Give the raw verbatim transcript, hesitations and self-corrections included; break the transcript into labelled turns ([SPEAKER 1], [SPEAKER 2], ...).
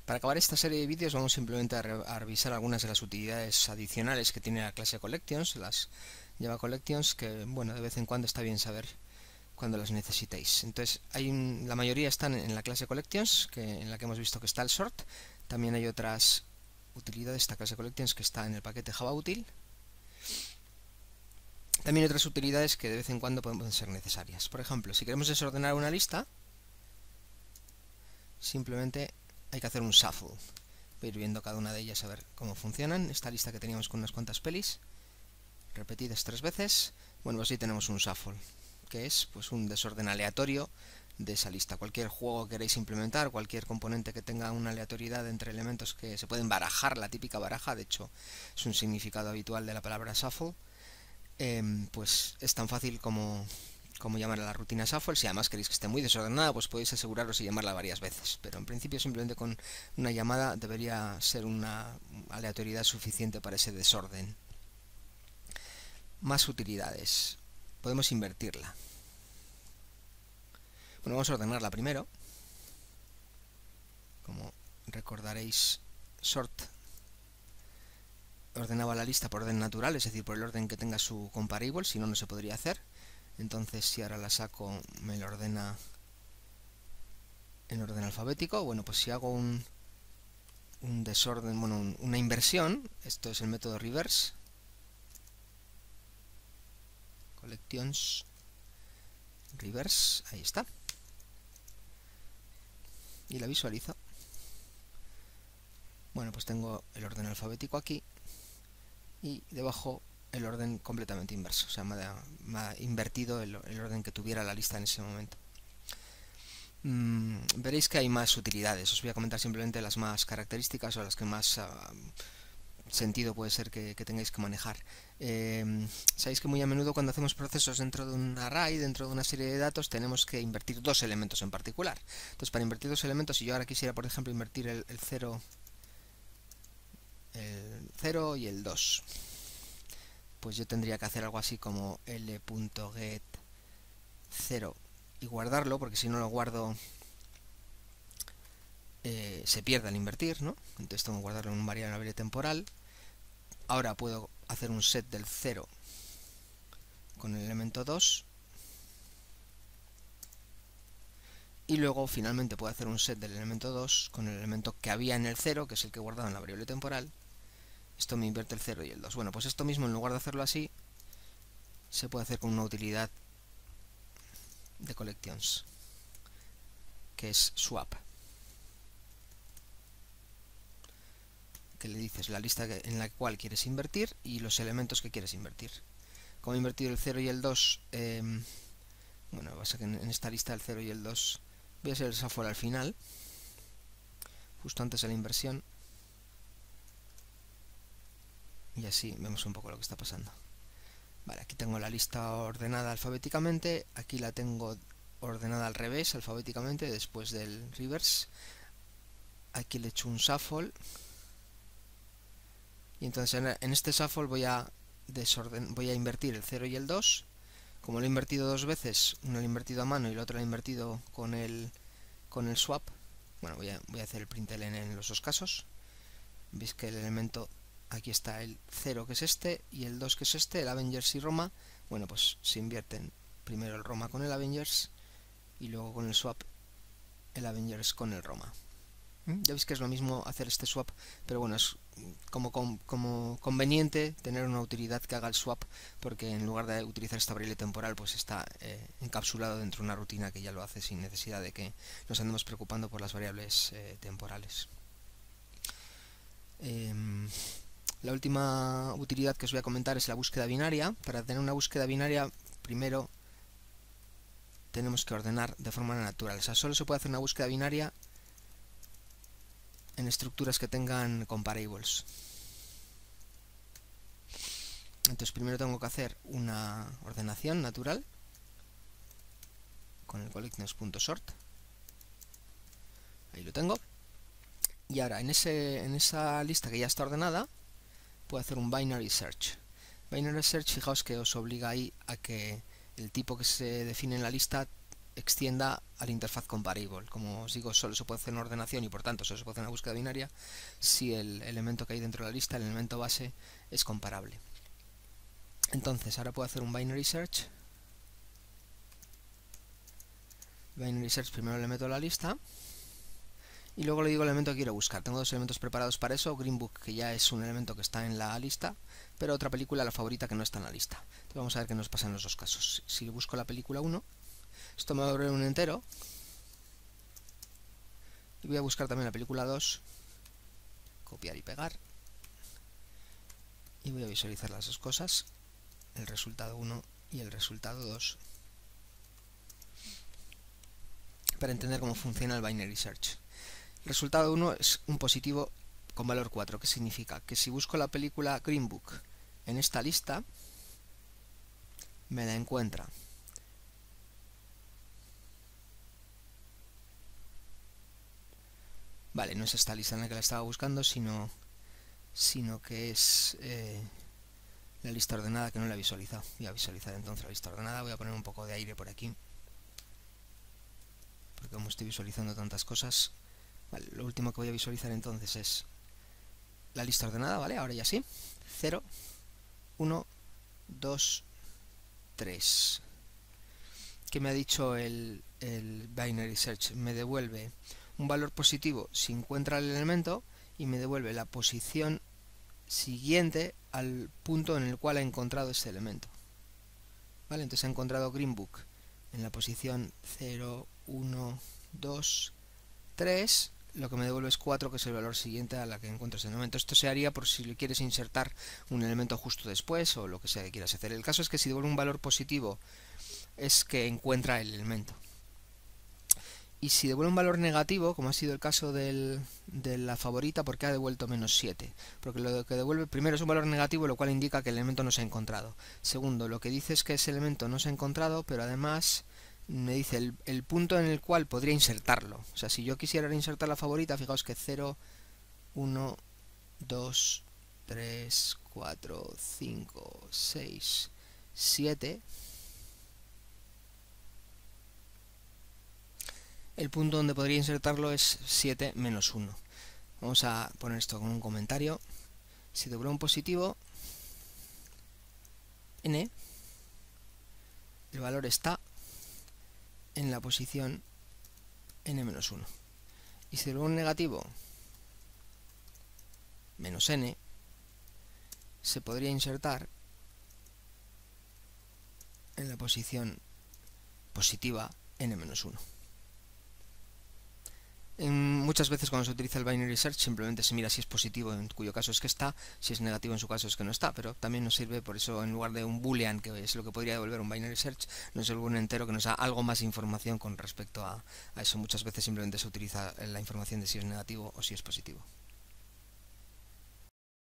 [SPEAKER 1] Para acabar esta serie de vídeos vamos simplemente a, re a revisar algunas de las utilidades adicionales que tiene la clase Collections, las Java Collections, que bueno, de vez en cuando está bien saber cuando las necesitéis. Entonces, hay un, la mayoría están en la clase Collections, que, en la que hemos visto que está el sort. También hay otras utilidades de esta clase Collections que está en el paquete JavaUtil. También hay otras utilidades que de vez en cuando pueden ser necesarias. Por ejemplo, si queremos desordenar una lista, simplemente hay que hacer un shuffle. Voy a ir viendo cada una de ellas a ver cómo funcionan. Esta lista que teníamos con unas cuantas pelis, repetidas tres veces. Bueno, pues sí tenemos un shuffle, que es pues un desorden aleatorio de esa lista. Cualquier juego que queréis implementar, cualquier componente que tenga una aleatoriedad entre elementos que se pueden barajar, la típica baraja, de hecho es un significado habitual de la palabra shuffle, eh, pues es tan fácil como, como llamar a la rutina shuffle. Si además queréis que esté muy desordenada, pues podéis aseguraros y llamarla varias veces, pero en principio simplemente con una llamada debería ser una aleatoriedad suficiente para ese desorden. Más utilidades. Podemos invertirla. Bueno, vamos a ordenarla primero. Como recordaréis, sort ordenaba la lista por orden natural, es decir, por el orden que tenga su comparable, si no, no se podría hacer. Entonces, si ahora la saco, me la ordena en orden alfabético. Bueno, pues si hago un, un desorden, bueno, un, una inversión, esto es el método reverse, collections reverse, ahí está, y la visualizo. Bueno, pues tengo el orden alfabético aquí y debajo el orden completamente inverso, o sea, me ha, me ha invertido el, el orden que tuviera la lista en ese momento. Mm, veréis que hay más utilidades, os voy a comentar simplemente las más características o las que más uh, sentido puede ser que, que tengáis que manejar. Eh, Sabéis que muy a menudo cuando hacemos procesos dentro de un array, dentro de una serie de datos, tenemos que invertir dos elementos en particular. Entonces, para invertir dos elementos, si yo ahora quisiera, por ejemplo, invertir el, el cero el cero y el dos, pues yo tendría que hacer algo así como l.get cero y guardarlo, porque si no lo guardo eh, se pierde al invertir, ¿no? Entonces tengo que guardarlo en un variable temporal. Ahora puedo hacer un set del cero con el elemento dos y luego finalmente puedo hacer un set del elemento dos con el elemento que había en el cero, que es el que he guardado en la variable temporal. Esto me invierte el cero y el dos. Bueno, pues esto mismo, en lugar de hacerlo así, se puede hacer con una utilidad de collections, que es swap, que le dices la lista en la cual quieres invertir y los elementos que quieres invertir. Como he invertido el cero y el dos, eh, bueno, pasa que en esta lista el cero y el dos voy a hacer el shuffle al final, justo antes de la inversión, y así vemos un poco lo que está pasando. Vale, aquí tengo la lista ordenada alfabéticamente, aquí la tengo ordenada al revés, alfabéticamente, después del reverse. Aquí le echo un shuffle, y entonces en este shuffle voy a, desorden, voy a invertir el cero y el dos. Como lo he invertido dos veces, uno lo he invertido a mano y el otro lo he invertido con el, con el swap. Bueno, voy a, voy a hacer el println en los dos casos. Veis que el elemento, aquí está el cero, que es este, y el dos, que es este, el Avengers y Roma. Bueno, pues se invierten primero el Roma con el Avengers y luego con el swap el Avengers con el Roma. Ya veis que es lo mismo hacer este swap, pero bueno, es como, como, como conveniente tener una utilidad que haga el swap, porque en lugar de utilizar esta variable temporal, pues está eh, encapsulado dentro de una rutina que ya lo hace sin necesidad de que nos andemos preocupando por las variables eh, temporales. Eh, la última utilidad que os voy a comentar es la búsqueda binaria. Para tener una búsqueda binaria, primero tenemos que ordenar de forma natural. O sea, solo se puede hacer una búsqueda binaria en estructuras que tengan comparables. Entonces primero tengo que hacer una ordenación natural con el collections.sort. Ahí lo tengo. Y ahora en, ese, en esa lista que ya está ordenada, puedo hacer un binary search. Binary search, fijaos que os obliga ahí a que el tipo que se define en la lista extienda al interfaz comparable. Como os digo, solo se puede hacer una ordenación y por tanto solo se puede hacer una búsqueda binaria si el elemento que hay dentro de la lista, el elemento base, es comparable. Entonces ahora puedo hacer un binary search. Binary search, primero le meto la lista y luego le digo el elemento que quiero buscar. Tengo dos elementos preparados para eso. Green Book, que ya es un elemento que está en la lista, pero otra película, la favorita, que no está en la lista. Entonces vamos a ver qué nos pasa en los dos casos. Si busco la película uno, esto me va a abrir un entero. Y voy a buscar también la película dos. Copiar y pegar. Y voy a visualizar las dos cosas. El resultado uno y el resultado dos. Para entender cómo funciona el binary search. El resultado uno es un positivo con valor cuatro, que significa que si busco la película Green Book en esta lista, me la encuentra. Vale, no es esta lista en la que la estaba buscando, sino, sino que es eh, la lista ordenada, que no la he visualizado. Voy a visualizar entonces la lista ordenada. Voy a poner un poco de aire por aquí, porque como estoy visualizando tantas cosas. Vale, lo último que voy a visualizar entonces es la lista ordenada, ¿vale? Ahora ya sí. cero, uno, dos, tres. ¿Qué me ha dicho el, el binary search? Me devuelve un valor positivo si encuentra el elemento y me devuelve la posición siguiente al punto en el cual ha encontrado este elemento. ¿Vale? Entonces ha encontrado Green Book en la posición cero, uno, dos, tres. Lo que me devuelve es cuatro, que es el valor siguiente a la que encuentras en el momento. Esto se haría por si le quieres insertar un elemento justo después o lo que sea que quieras hacer. El caso es que si devuelve un valor positivo es que encuentra el elemento. Y si devuelve un valor negativo, como ha sido el caso del, de la favorita, porque ha devuelto menos siete. Porque lo que devuelve primero es un valor negativo, lo cual indica que el elemento no se ha encontrado. Segundo, lo que dice es que ese elemento no se ha encontrado, pero además me dice el, el punto en el cual podría insertarlo. O sea, si yo quisiera insertar la favorita, fijaos que cero, uno, dos, tres, cuatro, cinco, seis, siete. El punto donde podría insertarlo es siete menos uno. Vamos a poner esto con un comentario. Si devuelve un positivo, n, el valor está en la posición n menos uno. Y si devuelve un negativo, menos n, se podría insertar en la posición positiva n menos uno. En muchas veces cuando se utiliza el binary search simplemente se mira si es positivo, en cuyo caso es que está, si es negativo en su caso es que no está, pero también nos sirve, por eso en lugar de un boolean, que es lo que podría devolver un binary search, nos devuelve un entero que nos da algo más de información con respecto a, a eso. Muchas veces simplemente se utiliza la información de si es negativo o si es positivo.